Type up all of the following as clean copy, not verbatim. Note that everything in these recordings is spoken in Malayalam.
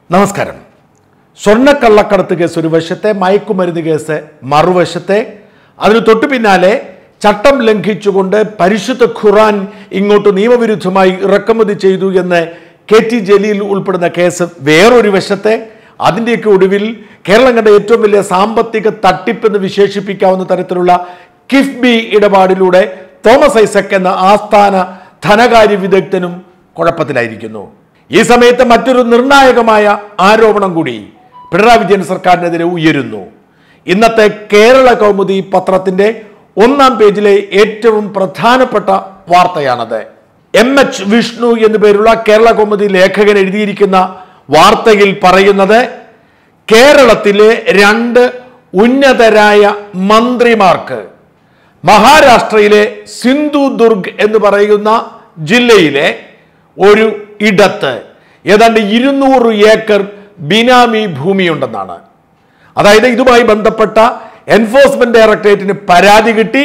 നമസ്കാരം. സ്വർണ്ണക്കള്ളക്കടത്ത് കേസ് ഒരു വശത്തെ, മയക്കുമരുന്ന് കേസ് മറുവശത്തെ, അതിന് തൊട്ടു പിന്നാലെ ചട്ടം ലംഘിച്ചുകൊണ്ട് പരിശുദ്ധ ഖുർആൻ ഇങ്ങോട്ട് നിയമവിരുദ്ധമായി ഇറക്കുമതി ചെയ്തു എന്ന് KT ജലീൽ ഉൾപ്പെടുന്ന കേസ് വേറൊരു വശത്തെ, അതിൻ്റെയൊക്കെ ഒടുവിൽ കേരളം കണ്ട ഏറ്റവും വലിയ സാമ്പത്തിക തട്ടിപ്പെന്ന് വിശേഷിപ്പിക്കാവുന്ന തരത്തിലുള്ള കിഫ്ബി ഇടപാടിലൂടെ തോമസ് ഐസക് എന്ന ആസ്ഥാന ധനകാര്യ വിദഗ്ധനും കുഴപ്പത്തിലായിരിക്കുന്നു. ഈ സമയത്ത് മറ്റൊരു നിർണായകമായ ആരോപണം കൂടി പിണറായി വിജയൻ സർക്കാരിനെതിരെ ഉയരുന്നു. ഇന്നത്തെ കേരള കൗമുദി പത്രത്തിന്റെ 1-ാം പേജിലെ ഏറ്റവും പ്രധാനപ്പെട്ട വാർത്തയാണത്. MH വിഷ്ണു എന്നു പേരുള്ള കേരള കൗമുദി ലേഖകൻ എഴുതിയിരിക്കുന്ന വാർത്തയിൽ പറയുന്നത്, കേരളത്തിലെ 2 ഉന്നതരായ മന്ത്രിമാർക്ക് മഹാരാഷ്ട്രയിലെ സിന്ധുദുർഗ് എന്ന് പറയുന്ന ജില്ലയിലെ ഒരു ഇടത്ത് ഏതാണ്ട് 200 ഏക്കർ ബിനാമി ഭൂമിയുണ്ടെന്നാണ്. അതായത് ഇതുമായി ബന്ധപ്പെട്ട എൻഫോഴ്സ്മെന്റ് ഡയറക്ടറേറ്റിന് പരാതി കിട്ടി.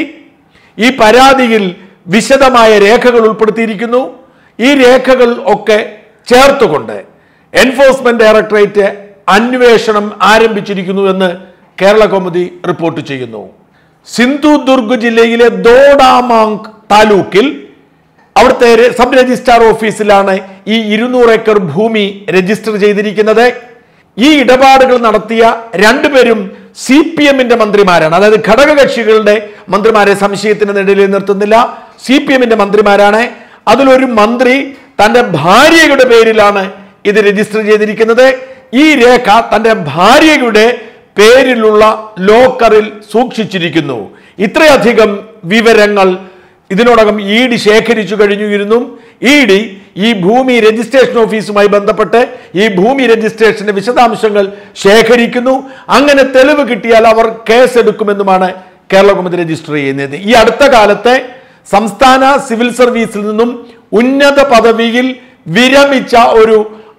ഈ പരാതിയിൽ വിശദമായ രേഖകൾ ഉൾപ്പെടുത്തിയിരിക്കുന്നു. ഈ രേഖകൾ ഒക്കെ ചേർത്തുകൊണ്ട് എൻഫോഴ്സ്മെന്റ് ഡയറക്ടറേറ്റ് അന്വേഷണം ആരംഭിച്ചിരിക്കുന്നു എന്ന് കേരള കൗമുദി റിപ്പോർട്ട് ചെയ്യുന്നു. സിന്ധുദുർഗ് ജില്ലയിലെ ദോഡാമാങ് താലൂക്കിൽ അവിടുത്തെ സബ് രജിസ്ട്രാർ ഓഫീസിലാണ് ഈ 200 ഏക്കർ ഭൂമി രജിസ്റ്റർ ചെയ്തിരിക്കുന്നത്. ഈ ഇടപാടുകൾ നടത്തിയ 2 പേരും CPM-ന്റെ മന്ത്രിമാരാണ്. അതായത് ഘടകകക്ഷികളുടെ മന്ത്രിമാരെ സംശയത്തിന് നിഴലിൽ നിർത്തുന്നില്ല, CPM-ന്റെ മന്ത്രിമാരാണ്. അതിലൊരു മന്ത്രി തന്റെ ഭാര്യയുടെ പേരിലാണ് ഇത് രജിസ്റ്റർ ചെയ്തിരിക്കുന്നത്. ഈ രേഖ തന്റെ ഭാര്യയുടെ പേരിലുള്ള ലോക്കറിൽ സൂക്ഷിച്ചിരിക്കുന്നു. ഇത്രയധികം വിവരങ്ങൾ ഇതിനോടകം ED ശേഖരിച്ചു കഴിഞ്ഞിരുന്നു. ED ഈ ഭൂമി രജിസ്ട്രേഷൻ ഓഫീസുമായി ബന്ധപ്പെട്ട് ഈ ഭൂമി രജിസ്ട്രേഷന്റെ വിശദാംശങ്ങൾ ശേഖരിക്കുന്നു. അങ്ങനെ തെളിവ് കിട്ടിയാൽ അവർ കേസെടുക്കുമെന്നുമാണ് കേരള കൗമുദി രജിസ്റ്റർ ചെയ്യുന്നത്. ഈ അടുത്ത കാലത്തെ സംസ്ഥാന സിവിൽ സർവീസിൽ നിന്നും ഉന്നത പദവിയിൽ വിരമിച്ച ഒരു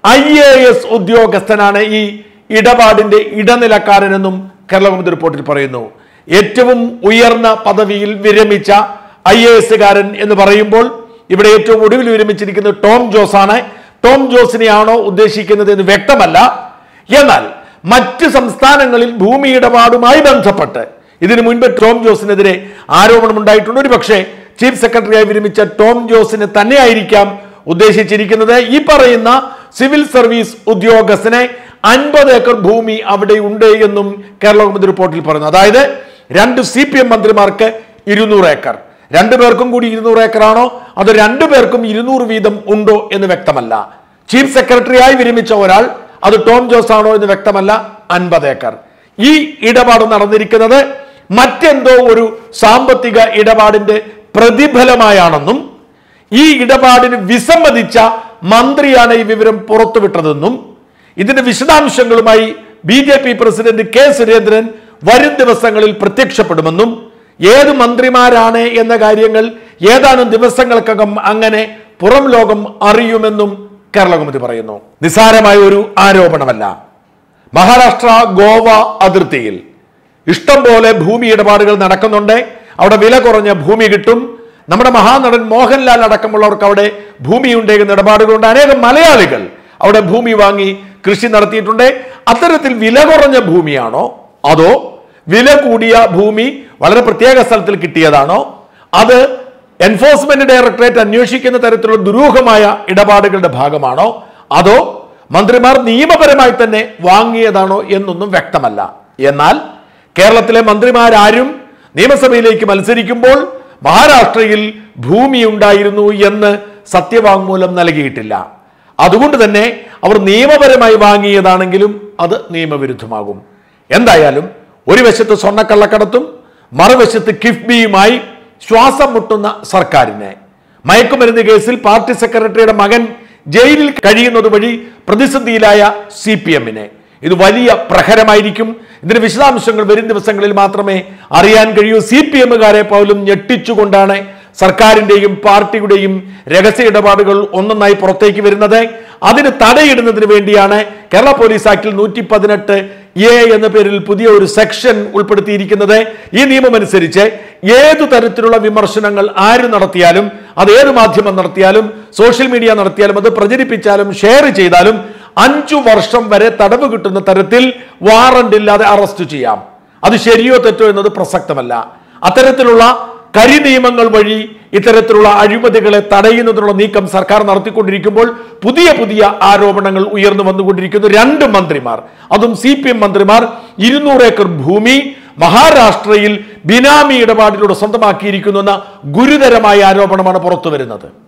IAS ഉദ്യോഗസ്ഥനാണ് ഈ ഇടപാടിന്റെ ഇടനിലക്കാരനെന്നും കേരള കൗമുദി റിപ്പോർട്ടിൽ പറയുന്നു. ഏറ്റവും ഉയർന്ന പദവിയിൽ വിരമിച്ച IAS-കാരൻ എന്ന് പറയുമ്പോൾ ഇവിടെ ഏറ്റവും ഒടുവിൽ വിരമിച്ചിരിക്കുന്നത് ടോം ജോസ് ആണ്. ടോം ജോസിനെയാണോ ഉദ്ദേശിക്കുന്നത് എന്ന് വ്യക്തമല്ല. എന്നാൽ മറ്റ് സംസ്ഥാനങ്ങളിൽ ഭൂമി ഇടപാടുമായി ബന്ധപ്പെട്ട് ഇതിനു മുൻപ് ടോം ജോസിനെതിരെ ആരോപണം ഉണ്ടായിട്ടുണ്ട്. ഒരു പക്ഷേ ചീഫ് സെക്രട്ടറിയായി വിരമിച്ച ടോം ജോസിനെ തന്നെയായിരിക്കാം ഉദ്ദേശിച്ചിരിക്കുന്നത്. ഈ പറയുന്ന സിവിൽ സർവീസ് ഉദ്യോഗസ്ഥനെ 50 ഏക്കർ ഭൂമി അവിടെ ഉണ്ട് എന്നും കേരള കൗമുദി റിപ്പോർട്ടിൽ പറയുന്നു. അതായത് 2 CPM മന്ത്രിമാർക്ക് 200 ഏക്കർ, 2 പേർക്കും കൂടി 200 ഏക്കറാണോ അതോ 2 പേർക്കും 200 വീതം ഉണ്ടോ എന്ന് വ്യക്തമല്ല. ചീഫ് സെക്രട്ടറിയായി വിരമിച്ച ഒരാൾ, അത് ടോം ജോസ് ആണോ എന്ന് വ്യക്തമല്ല. 50 ഏക്കർ. ഈ ഇടപാട് നടന്നിരിക്കുന്നത് മറ്റെന്തോ ഒരു സാമ്പത്തിക ഇടപാടിന്റെ പ്രതിഫലമായാണെന്നും ഈ ഇടപാടിന് വിസമ്മതിച്ച മന്ത്രിയാണ് ഈ വിവരം പുറത്തുവിട്ടതെന്നും ഇതിന്റെ വിശദാംശങ്ങളുമായി BJP പ്രസിഡന്റ് K സുരേന്ദ്രൻ വരും ദിവസങ്ങളിൽ പ്രത്യക്ഷപ്പെടുമെന്നും ഏത് മന്ത്രിമാരാണ് എന്ന കാര്യങ്ങൾ ഏതാനും ദിവസങ്ങൾക്കകം അങ്ങനെ പുറം ലോകം അറിയുമെന്നും കേരള കൗമുദി പറയുന്നു. നിസ്സാരമായ ഒരു ആരോപണമല്ല. മഹാരാഷ്ട്ര ഗോവ അതിർത്തിയിൽ ഇഷ്ടം പോലെ ഭൂമി ഇടപാടുകൾ നടക്കുന്നുണ്ട്. അവിടെ വില കുറഞ്ഞ ഭൂമി കിട്ടും. നമ്മുടെ മഹാനടൻ മോഹൻലാൽ അടക്കമുള്ളവർക്ക് അവിടെ ഭൂമിയുണ്ട് എന്ന ഇടപാടുകളുണ്ട്. അനേകം മലയാളികൾ അവിടെ ഭൂമി വാങ്ങി കൃഷി നടത്തിയിട്ടുണ്ട്. അത്തരത്തിൽ വില കുറഞ്ഞ ഭൂമിയാണോ അതോ വില കൂടിയ ഭൂമി വളരെ പ്രത്യേക സ്ഥലത്തിൽ കിട്ടിയതാണോ, അത് എൻഫോഴ്സ്മെന്റ് ഡയറക്ടറേറ്റ് അന്വേഷിക്കുന്ന തരത്തിലുള്ള ദുരൂഹമായ ഇടപാടുകളുടെ ഭാഗമാണോ, അതോ മന്ത്രിമാർ നിയമപരമായി തന്നെ വാങ്ങിയതാണോ എന്നൊന്നും വ്യക്തമല്ല. എന്നാൽ കേരളത്തിലെ മന്ത്രിമാരാരും നിയമസഭയിലേക്ക് മത്സരിക്കുമ്പോൾ മഹാരാഷ്ട്രയിൽ ഭൂമി ഉണ്ടായിരുന്നു എന്ന് സത്യവാങ്മൂലം നൽകിയിട്ടില്ല. അതുകൊണ്ട് തന്നെ അവർ നിയമപരമായി വാങ്ങിയതാണെങ്കിലും അത് നിയമവിരുദ്ധമാകും. എന്തായാലും ഒരു വശത്ത് സ്വർണ്ണക്കള്ളക്കടത്തും മറുവശത്ത് കിഫ്ബിയുമായി ശ്വാസം മുട്ടുന്ന സർക്കാരിനെ, മയക്കുമരുന്ന് കേസിൽ പാർട്ടി സെക്രട്ടറിയുടെ മകൻ ജയിലിൽ കഴിയുന്നത് വഴി പ്രതിസന്ധിയിലായ CPM-നെ ഇത് വലിയ പ്രഹരമായിരിക്കും. ഇതിന്റെ വിശദാംശങ്ങൾ വരും ദിവസങ്ങളിൽ മാത്രമേ അറിയാൻ കഴിയൂ. CPM-കാരെ പോലും ഞെട്ടിച്ചുകൊണ്ടാണ് സർക്കാരിന്റെയും പാർട്ടിയുടെയും രഹസ്യ ഇടപാടുകൾ ഒന്നൊന്നായി പുറത്തേക്ക് വരുന്നത്. അതിന് തടയിടുന്നതിന് വേണ്ടിയാണ് കേരള പോലീസ് ആക്ടിൽ 118A എന്ന പേരിൽ പുതിയ ഒരു സെക്ഷൻ ഉൾപ്പെടുത്തിയിരിക്കുന്നത്. ഈ നിയമമനുസരിച്ച് ഏതു തരത്തിലുള്ള വിമർശനങ്ങൾ ആര് നടത്തിയാലും, അത് ഏത് മാധ്യമം നടത്തിയാലും, സോഷ്യൽ മീഡിയ നടത്തിയാലും, അത് പ്രചരിപ്പിച്ചാലും ഷെയർ ചെയ്താലും 5 വർഷം വരെ തടവ് കിട്ടുന്ന തരത്തിൽ വാറണ്ട് ഇല്ലാതെ അറസ്റ്റ് ചെയ്യാം. അത് ശരിയോ തെറ്റോ എന്നത് പ്രസക്തമല്ല. അത്തരത്തിലുള്ള കരി നിയമങ്ങൾ വഴി ഇത്തരത്തിലുള്ള അഴിമതികളെ തടയുന്നതിനുള്ള നീക്കം സർക്കാർ നടത്തിക്കൊണ്ടിരിക്കുമ്പോൾ പുതിയ പുതിയ ആരോപണങ്ങൾ ഉയർന്നു വന്നുകൊണ്ടിരിക്കുന്നു. 2 മന്ത്രിമാർ, അതും CPM മന്ത്രിമാർ 200 ഏക്കർ ഭൂമി മഹാരാഷ്ട്രയിൽ ബിനാമി ഇടപാടിലൂടെ സ്വന്തമാക്കിയിരിക്കുന്നു എന്ന ഗുരുതരമായ ആരോപണമാണ് പുറത്തു വരുന്നത്.